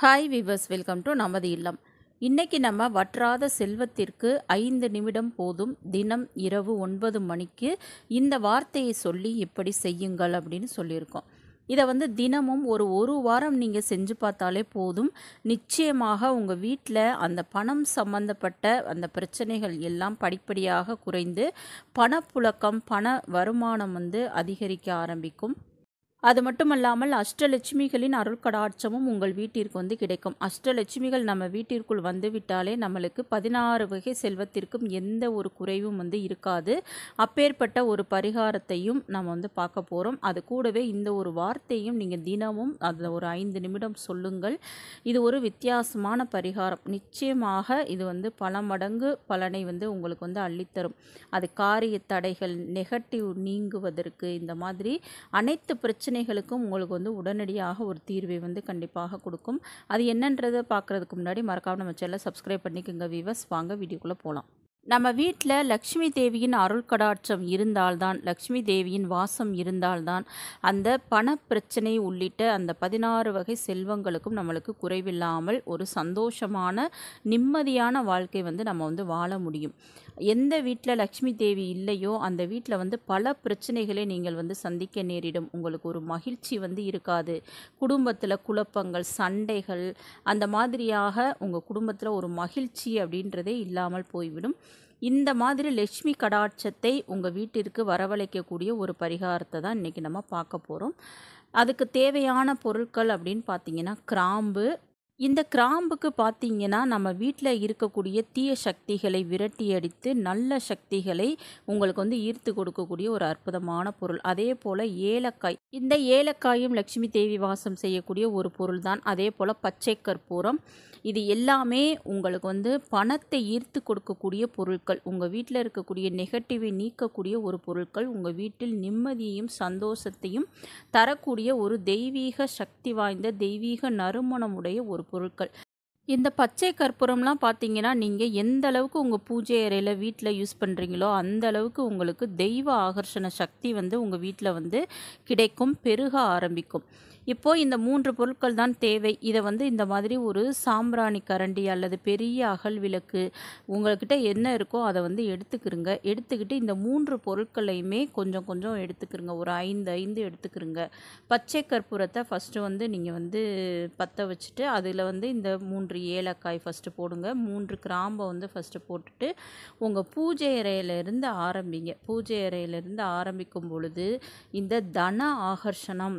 Hi viewers, welcome to நமது இல்லம். இன்னைக்கு நம்ம வற்றாத செல்வத்திற்கு 5 நிமிடம் போதும் தினம் இரவு 9 மணிக்கு இந்த வார்த்தையை சொல்லி இப்படி செய்யுங்கள் அப்படின்னு சொல்லியிருக்கோம். இதை தினமும் ஒரு வாரம் நீங்கள் செஞ்சு பார்த்தாலே போதும். நிச்சயமாக உங்கள் வீட்டில் அந்த பணம் சம்பந்தப்பட்ட அந்த பிரச்சனைகள் எல்லாம் படிப்படியாக குறைந்து பணப்புழக்கம், பண வருமானம் அதிகரிக்க ஆரம்பிக்கும். அது மட்டுமல்லாமல் அஷ்டலட்சுமிகளின் அருள்கடாட்சமும் உங்கள் வீட்டிற்கு கிடைக்கும். அஷ்டலட்சுமிகள் நம்ம வீட்டிற்குள் வந்துவிட்டாலே நம்மளுக்கு 16 வகை செல்வத்திற்கும் எந்த ஒரு குறைவும் இருக்காது. அப்பேற்பட்ட ஒரு பரிகாரத்தையும் நம்ம பார்க்க போகிறோம். அது கூடவே இந்த ஒரு வார்த்தையும் நீங்கள் தினமும் அதில் ஒரு 5 நிமிடம் சொல்லுங்கள். இது ஒரு வித்தியாசமான பரிகாரம். நிச்சயமாக இது பல மடங்கு பலனை உங்களுக்கு அள்ளித்தரும். அது காரிய தடைகள், நெகட்டிவ் நீங்குவதற்கு, இந்த மாதிரி அனைத்து பிரச்சனைகளுக்கும் உங்களுக்கு உடனடியாக ஒரு தீர்வை கண்டிப்பாக கொடுக்கும். அது என்னன்றதை பார்க்குறதுக்கு முன்னாடி மறக்காம நம்ம சேனலை சப்ஸ்கிரைப் பண்ணிக்கோங்க வீவர்ஸ். வாங்க வீடியோக்குள்ளே போகலாம். நம்ம வீட்டில் லக்ஷ்மி தேவியின் அருள் கடாட்சம் இருந்தால்தான், லக்ஷ்மி தேவியின் வாசம் இருந்தால்தான் அந்த பண பிரச்சனை உள்ளிட்ட அந்த 16 வகை செல்வங்களுக்கும் நம்மளுக்கு குறைவில்லாமல் ஒரு சந்தோஷமான நிம்மதியான வாழ்க்கை நம்ம வாழ முடியும். எந்த வீட்டில் லக்ஷ்மி தேவி இல்லையோ அந்த வீட்டில் பல பிரச்சனைகளை நீங்கள் சந்திக்க நேரிடும். உங்களுக்கு ஒரு மகிழ்ச்சி இருக்காது. குடும்பத்தில் குழப்பங்கள், சண்டைகள், அந்த மாதிரியாக உங்கள் குடும்பத்தில் ஒரு மகிழ்ச்சி அப்படின்றதே இல்லாமல் போய்விடும். இந்த மாதிரி லட்சுமி கடாட்சத்தை உங்கள் வீட்டிற்கு வரவழைக்கக்கூடிய ஒரு பரிகாரத்தை தான் இன்றைக்கி நம்ம பார்க்க போகிறோம். அதுக்கு தேவையான பொருட்கள் அப்படின்னு பார்த்தீங்கன்னா, கிராம்பு. இந்த கிராம்புக்கு பார்த்தீங்கன்னா, நம்ம வீட்டில் இருக்கக்கூடிய தீய சக்திகளை விரட்டி அடித்து நல்ல சக்திகளை உங்களுக்கு ஈர்த்து கொடுக்கக்கூடிய ஒரு அற்புதமான பொருள். அதே போல் ஏலக்காய். இந்த ஏலக்காயும் லக்ஷ்மி தேவி வாசம் செய்யக்கூடிய ஒரு பொருள் தான். அதே போல் பச்சை கற்பூரம். இது எல்லாமே உங்களுக்கு பணத்தை ஈர்த்து கொடுக்கக்கூடிய பொருட்கள். உங்கள் வீட்டில் இருக்கக்கூடிய நெகட்டிவை நீக்கக்கூடிய ஒரு பொருட்கள். உங்கள் வீட்டில் நிம்மதியையும் சந்தோஷத்தையும் தரக்கூடிய ஒரு தெய்வீக சக்தி வாய்ந்த, தெய்வீக நறுமணமுடைய ஒரு பொருட்கள். இந்த பச்சை கற்பூரம்லாம் பார்த்தீங்கன்னா, நீங்கள் எந்த அளவுக்கு உங்கள் பூஜை அறையில் வீட்டில் யூஸ் பண்ணுறீங்களோ அந்த அளவுக்கு உங்களுக்கு தெய்வ ஆகர்ஷண சக்தி உங்கள் வீட்டில் கிடைக்கும், பெருக ஆரம்பிக்கும். இப்போது இந்த 3 பொருட்கள் தான் தேவை. இதை இந்த மாதிரி ஒரு சாம்பிராணி கரண்டி அல்லது பெரிய அகல் விளக்கு உங்கள்கிட்ட என்ன இருக்கோ அதை எடுத்துக்கிறங்க. எடுத்துக்கிட்டு இந்த 3 பொருட்களையுமே கொஞ்சம் கொஞ்சம் எடுத்துக்கிறங்க. ஒரு 5 எடுத்துக்கிறங்க. பச்சை கற்பூரத்தை ஃபஸ்ட்டு நீங்கள் பற்ற வச்சுட்டு அதில் இந்த 3 ஏலக்காய் ஃபஸ்ட்டு போடுங்க. 3 கிராம்பை ஃபஸ்ட்டு போட்டுட்டு உங்கள் பூஜை அறையிலேருந்து ஆரம்பிங்க. பூஜை அறையிலேருந்து ஆரம்பிக்கும் பொழுது இந்த தன ஆகர்ஷணம்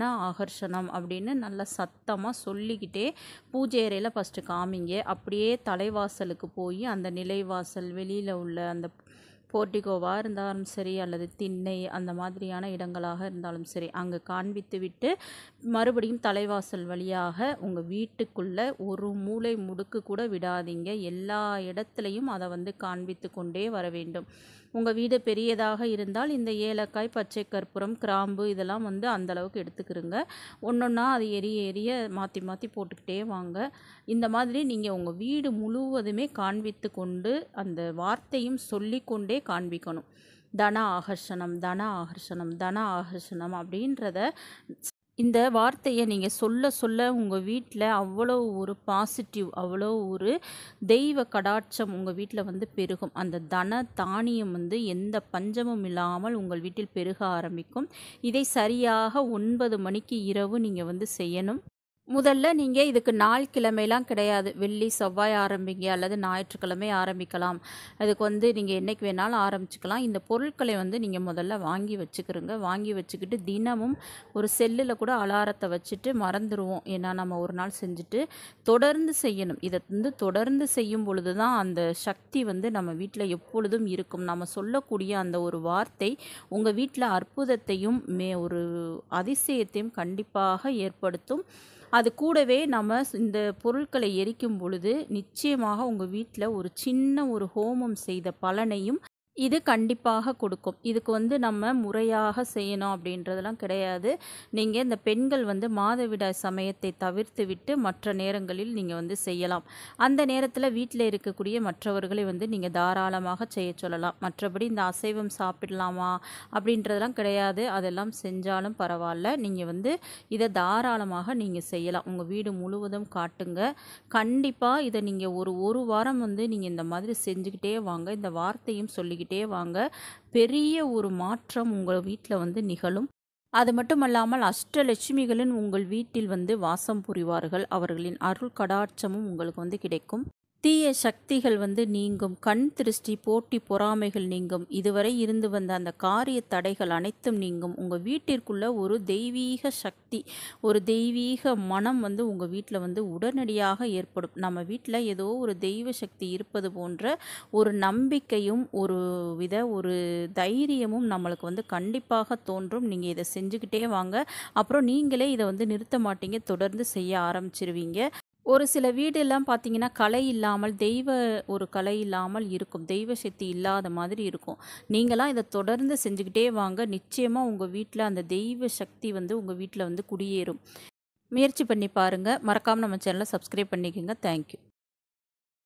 அப்படின்னு நல்லா சத்தமாக சொல்லிக்கிட்டே பூஜை அறையில் ஃபஸ்ட்டு காமிங்க. அப்படியே தலைவாசலுக்கு போய் அந்த நிலைவாசல் வெளியில் உள்ள அந்த போர்ட்டிகோவாக இருந்தாலும் சரி அல்லது திண்ணை அந்த மாதிரியான இடங்களாக இருந்தாலும் சரி, அங்கே காண்பித்து விட்டு மறுபடியும் தலைவாசல் வழியாக உங்கள் வீட்டுக்குள்ளே ஒரு மூலை முடுக்கு கூட விடாதீங்க. எல்லா இடத்துலையும் அதை காண்பித்து கொண்டே வர வேண்டும். உங்கள் வீடு பெரியதாக இருந்தால் இந்த ஏலக்காய், பச்சை கற்பூரம், கிராம்பு இதெல்லாம் அந்தளவுக்கு எடுத்துக்கிறங்க. ஒன்றொன்னா அது எரிய மாற்றி மாற்றி போட்டுக்கிட்டே வாங்க. இந்த மாதிரி நீங்கள் உங்கள் வீடு முழுவதுமே காண்பித்து கொண்டு அந்த வார்த்தையும் சொல்லிக்கொண்டே காண்பிக்கணும். தன ஆகர்ஷணம், தன ஆகர்ஷணம், தன ஆகர்ஷணம் அப்படின்றத இந்த வார்த்தையை நீங்கள் சொல்ல சொல்ல உங்கள் வீட்டில் அவ்வளோ ஒரு பாசிட்டிவ், அவ்வளோ ஒரு தெய்வ கடாட்சம் உங்கள் வீட்டில் பெருகும். அந்த தன தானியம் எந்த பஞ்சமும் இல்லாமல் உங்கள் வீட்டில் பெருக ஆரம்பிக்கும். இதை சரியாக 9 மணிக்கு இரவு நீங்கள் செய்யணும். முதல்ல நீங்கள் இதுக்கு நாள் கிழமைலாம் கிடையாது. வெள்ளி, செவ்வாய் ஆரம்பிங்க அல்லது ஞாயிற்றுக்கிழமை ஆரம்பிக்கலாம். அதுக்கு நீங்கள் என்றைக்கு வேணாலும் ஆரம்பிச்சுக்கலாம். இந்த பொருட்களை நீங்கள் முதல்ல வாங்கி வச்சுக்கிறோங்க. வாங்கி வச்சுக்கிட்டு தினமும் ஒரு செல்லில் கூட அலாரத்தை வச்சுட்டு மறந்துடுவோம். ஏன்னா நம்ம ஒரு நாள் செஞ்சுட்டு தொடர்ந்து செய்யணும். இதை தொடர்ந்து செய்யும் பொழுது தான் அந்த சக்தி நம்ம வீட்டில் எப்பொழுதும் இருக்கும். நம்ம சொல்லக்கூடிய அந்த ஒரு வார்த்தை உங்கள் வீட்டில் அற்புதத்தையும் ஒரு அதிசயத்தையும் கண்டிப்பாக ஏற்படுத்தும். அது கூடவே நம்ம இந்த பொருட்களை எரிக்கும் பொழுது நிச்சயமாக உங்கள் வீட்டில் ஒரு சின்ன ஒரு ஹோமம் செய்த பலனையும் இது கண்டிப்பாக கொடுக்கும். இதுக்கு நம்ம முறையாக செய்யணும் அப்படின்றதெல்லாம் கிடையாது. நீங்க இந்த பெண்கள் மாதவிடாய் சமயத்தை தவிர்த்துவிட்டு மற்ற நேரங்களில் நீங்க செய்யலாம். அந்த நேரத்தில வீட்ல இருக்கக்கூடிய மற்றவர்களை நீங்க தாராளமாக செய்ய சொல்லலாம். மற்றபடி இந்த அசைவம் சாப்பிடலாமா அப்படின்றதெல்லாம் கிடையாது. அதெல்லாம் செஞ்சாலும் பரவால்ல. நீங்க இத தாராளமாக நீங்க செய்யலாம். உங்க வீடு முழுவதும் காட்டுங்க. கண்டிப்பா இத நீங்க ஒரு வாரம் நீங்க இந்த மாதிரி செஞ்சுக்கிட்டே வாங்க. இந்த வார்த்தையும் சொல்லிக்கிட்டே வாங்க. பெரிய ஒரு மாற்றம் உங்கள் வீட்ல நிகழும். அது மட்டுமல்லாமல் அஷ்டலட்சுமிகளின் உங்கள் வீட்டில் வாசம் புரிவார்கள். அவர்களின் அருள் கடாட்சமும் உங்களுக்கு கிடைக்கும். தீய சக்திகள் நீங்கும். கண் திருஷ்டி, போட்டி, பொறாமைகள் நீங்கும். இதுவரை இருந்து வந்த அந்த காரிய தடைகள் அனைத்தும் நீங்கும். உங்கள் வீட்டிற்குள்ள ஒரு தெய்வீக சக்தி, ஒரு தெய்வீக மனம் உங்கள் வீட்டில் உடனடியாக ஏற்படும். நம்ம வீட்டில் ஏதோ ஒரு தெய்வ சக்தி இருப்பது போன்ற ஒரு நம்பிக்கையும் ஒரு தைரியமும் நம்மளுக்கு கண்டிப்பாக தோன்றும். நீங்கள் இதை செஞ்சுக்கிட்டே வாங்க. அப்புறம் நீங்களே இதை நிறுத்த மாட்டீங்க. தொடர்ந்து செய்ய ஆரம்பிச்சிருவீங்க. ஒரு சில வீடெல்லாம் பார்த்தீங்கன்னா, கலை இல்லாமல் ஒரு கலை இல்லாமல் இருக்கும். தெய்வ சக்தி இல்லாத மாதிரி இருக்கும். நீங்கலாம் இத தொடர்ந்து செஞ்சுக்கிட்டே வாங்க. நிச்சயமா உங்க வீட்ல அந்த தெய்வ சக்தி உங்க வீட்ல குடியேறும். முயற்சி பண்ணி பாருங்க. மறக்காம நம்ம சேனல சப்ஸ்கிரைப் பண்ணிக்கங்க. Thank you.